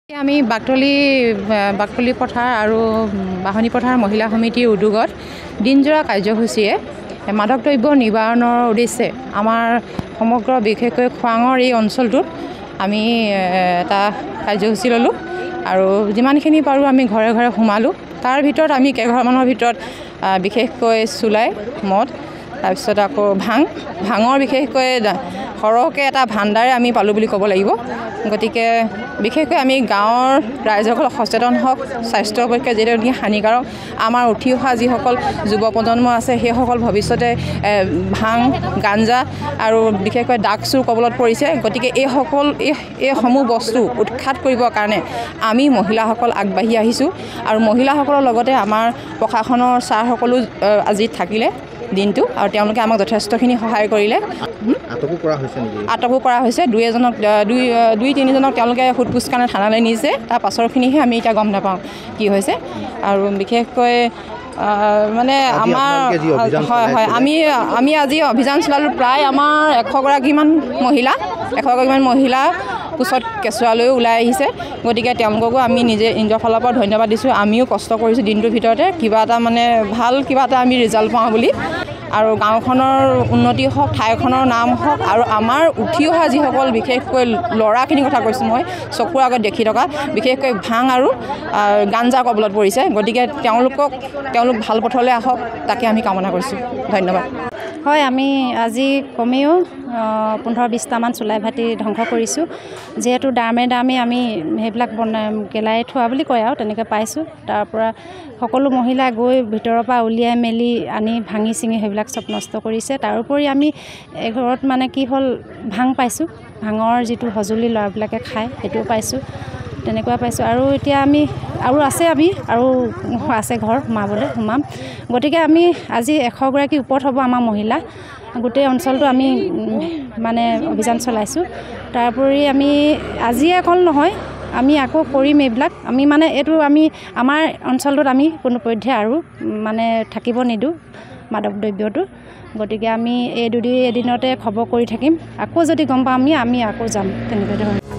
আমি বাকতলি পথাৰ আৰু বাহনী পথাৰ মহিলা সমিতিৰ উদ্যোগত দিনজোৰা কাৰ্যসূচীয়ে মাদক দ্ৰব্য নিবাৰণৰ উদ্দেশ্যে আমাৰ সমগ্ৰ বিশেষকৈ খোৱাঙৰ এই অঞ্চলটোত আমি এটা কাৰ্যসূচী ল'লোঁ আৰু যিমানখিনি পাৰোঁ আমি ঘৰে ঘৰে সোমালোঁ। তাৰ ভিতৰত আমি কেইঘৰমানৰ ভিতৰত বিশেষকৈ চুলাই মদ তাৰপিছত আকৌ ভাঙৰ বিশেষকৈ সৰহকৈ এটা ভাণ্ডাৰে আমি পালোঁ বুলি ক'ব লাগিব। গতিকে বিশেষকৈ আমি গাঁৱৰ ৰাইজসকল সচেতন হওক, স্বাস্থ্যৰ পক্ষে যিহেতু নেকি হানিকাৰক। আমাৰ উঠি অহা যিসকল যুৱ প্ৰজন্ম আছে সেইসকল ভৱিষ্যতে ভাং, গাঞ্জা আৰু বিশেষকৈ ড্ৰাগছ চোৰ কবলত পৰিছে। গতিকে এইসমূহ বস্তু উৎখাত কৰিবৰ কাৰণে আমি মহিলাসকল আগবাঢ়ি আহিছোঁ আৰু মহিলাসকলৰ লগতে আমাৰ প্ৰশাসনৰ ছাৰসকলো আজি থাকিলে দিনটো আৰু তেওঁলোকে আমাক যথেষ্টখিনি সহায় কৰিলে। আটকো কৰা হৈছে দুই তিনিজনক তেওঁলোকে সোধ-পোছ কাৰণে থানালৈ নিছে। তাৰ পাছৰখিনিহে আমি এতিয়া গম নাপাওঁ কি হৈছে। আৰু বিশেষকৈ মানে আমাৰ হয় আমি আজি অভিযান চলালোঁ। প্ৰায় আমাৰ 100গৰাকীমান মহিলা কোচত কেঁচুৱালৈও ওলাই আহিছে। গতিকে তেওঁলোককো আমি নিজৰ ফালৰ পৰা ধন্যবাদ দিছোঁ। আমিও কষ্ট কৰিছোঁ দিনটোৰ ভিতৰতে কিবা এটা মানে ভাল কিবা এটা আমি ৰিজাল্ট পাওঁ বুলি। আৰু গাঁওখনৰ উন্নতি হওক, ঠাইখনৰ নাম হওক আৰু আমাৰ উঠি অহা যিসকল বিশেষকৈ ল'ৰাখিনিৰ কথা কৈছোঁ মই চকুৰ আগত দেখি থকা বিশেষকৈ ভাং আৰু গাঞ্জা কবলত পৰিছে। গতিকে তেওঁলোক ভাল পথলৈ আহক তাকে আমি কামনা কৰিছোঁ। ধন্যবাদ। হয়, আমি আজি কমেও 15-20টামান চুলাই ভাটি ধ্বংস কৰিছোঁ। যিহেতু দামে আমি সেইবিলাক গেলাই থোৱা বুলি কয় আৰু তেনেকৈ পাইছোঁ। তাৰ পৰা সকলো মহিলাই গৈ ভিতৰৰ পৰা উলিয়াই মেলি আনি ভাঙি চিঙি সেইবিলাক চব নষ্ট কৰিছে। তাৰোপৰি আমি এঘৰত মানে কি হ'ল ভাং পাইছোঁ, ভাঙৰ যিটো সঁজুলি ল'ৰাবিলাকে খায় সেইটোও পাইছোঁ, তেনেকুৱা পাইছোঁ। আৰু এতিয়া আমি আছে ঘৰ সোমাম। গতিকে আমি আজি 100গৰাকী ওপৰত হ'ব আমাৰ মহিলা। গোটেই অঞ্চলটো আমি মানে অভিযান চলাইছোঁ। তাৰোপৰি আমি আজিয়ে অকল নহয়, আমি আকৌ কৰিম এইবিলাক। আমি মানে এইটো আমাৰ অঞ্চলটোত আমি কোনোপধ্যে আৰু মানে থাকিব নিদিওঁ মাদক দ্ৰব্যটো। গতিকে আমি এদিনতে খবৰ কৰি থাকিম। আকৌ যদি গম পাম আমি আকৌ যাম তেনেকৈ ধৰণৰ।